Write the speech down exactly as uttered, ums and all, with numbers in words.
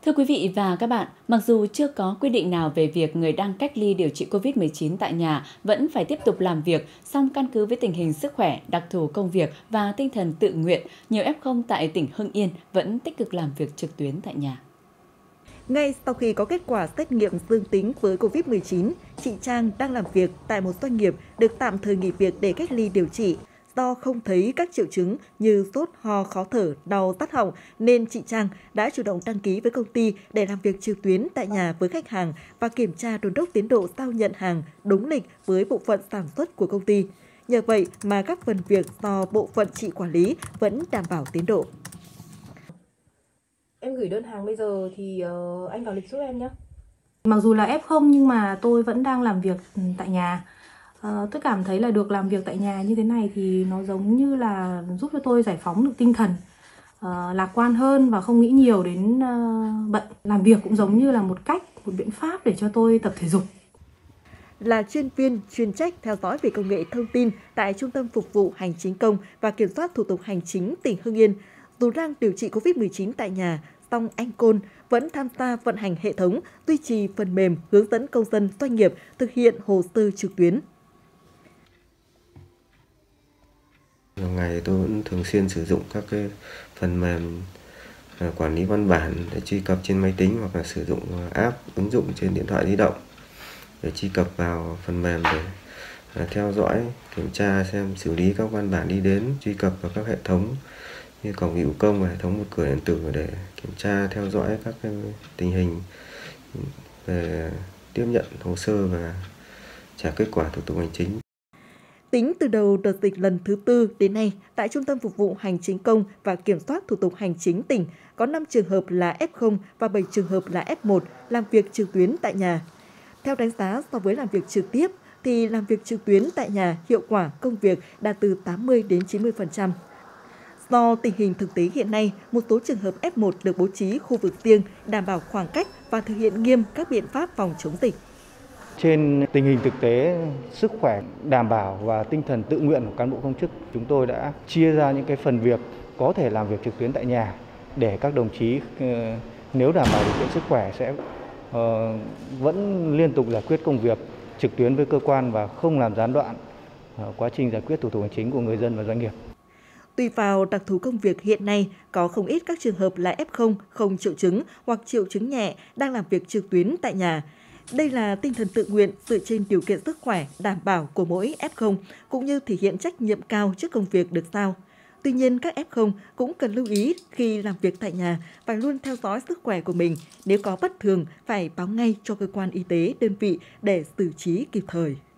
Thưa quý vị và các bạn, mặc dù chưa có quy định nào về việc người đang cách ly điều trị covid mười chín tại nhà vẫn phải tiếp tục làm việc, song căn cứ với tình hình sức khỏe, đặc thù công việc và tinh thần tự nguyện, nhiều ép không tại tỉnh Hưng Yên vẫn tích cực làm việc trực tuyến tại nhà. Ngay sau khi có kết quả xét nghiệm dương tính với covid mười chín, chị Trang đang làm việc tại một doanh nghiệp được tạm thời nghỉ việc để cách ly điều trị. Do không thấy các triệu chứng như sốt, ho, khó thở, đau tát họng nên chị Trang đã chủ động đăng ký với công ty để làm việc trực tuyến tại nhà với khách hàng và kiểm tra đôn đốc tiến độ giao nhận hàng đúng lịch với bộ phận sản xuất của công ty. Nhờ vậy mà các phần việc do bộ phận chị quản lý vẫn đảm bảo tiến độ. Em gửi đơn hàng bây giờ thì uh, anh vào lịch giúp em nhé. Mặc dù là ép không nhưng mà tôi vẫn đang làm việc tại nhà. Uh, tôi cảm thấy là được làm việc tại nhà như thế này thì nó giống như là giúp cho tôi giải phóng được tinh thần, uh, lạc quan hơn và không nghĩ nhiều đến uh, bận. Làm việc cũng giống như là một cách, một biện pháp để cho tôi tập thể dục. Là chuyên viên chuyên trách theo dõi về công nghệ thông tin tại Trung tâm Phục vụ Hành chính công và Kiểm soát Thủ tục Hành chính tỉnh Hưng Yên, dù đang điều trị covid mười chín tại nhà, song anh Côn vẫn tham gia vận hành hệ thống, duy trì phần mềm hướng dẫn công dân doanh nghiệp thực hiện hồ sơ trực tuyến. Hàng ngày tôi vẫn thường xuyên sử dụng các cái phần mềm quản lý văn bản để truy cập trên máy tính hoặc là sử dụng app ứng dụng trên điện thoại di động để truy cập vào phần mềm để theo dõi, kiểm tra xem xử lý các văn bản đi đến, truy cập vào các hệ thống như cổng dịch vụ công và hệ thống một cửa điện tử để kiểm tra theo dõi các cái tình hình về tiếp nhận hồ sơ và trả kết quả thủ tục hành chính. Tính từ đầu đợt dịch lần thứ tư đến nay, tại Trung tâm Phục vụ Hành chính công và Kiểm soát Thủ tục Hành chính tỉnh có năm trường hợp là ép không và bảy trường hợp là ép một làm việc trực tuyến tại nhà. Theo đánh giá, so với làm việc trực tiếp thì làm việc trực tuyến tại nhà hiệu quả công việc đạt từ tám mươi đến chín mươi phần trăm. Do tình hình thực tế hiện nay, một số trường hợp ép một được bố trí khu vực riêng, đảm bảo khoảng cách và thực hiện nghiêm các biện pháp phòng chống dịch. Trên tình hình thực tế, sức khỏe đảm bảo và tinh thần tự nguyện của cán bộ công chức, chúng tôi đã chia ra những cái phần việc có thể làm việc trực tuyến tại nhà để các đồng chí nếu đảm bảo điều kiện sức khỏe sẽ uh, vẫn liên tục giải quyết công việc trực tuyến với cơ quan và không làm gián đoạn uh, quá trình giải quyết thủ tục hành chính của người dân và doanh nghiệp. Tùy vào đặc thù công việc hiện nay, có không ít các trường hợp là ép không, không triệu chứng hoặc triệu chứng nhẹ đang làm việc trực tuyến tại nhà. Đây là tinh thần tự nguyện dựa trên điều kiện sức khỏe đảm bảo của mỗi ép không, cũng như thể hiện trách nhiệm cao trước công việc được giao. Tuy nhiên, các ép không cũng cần lưu ý khi làm việc tại nhà phải luôn theo dõi sức khỏe của mình. Nếu có bất thường, phải báo ngay cho cơ quan y tế, đơn vị để xử trí kịp thời.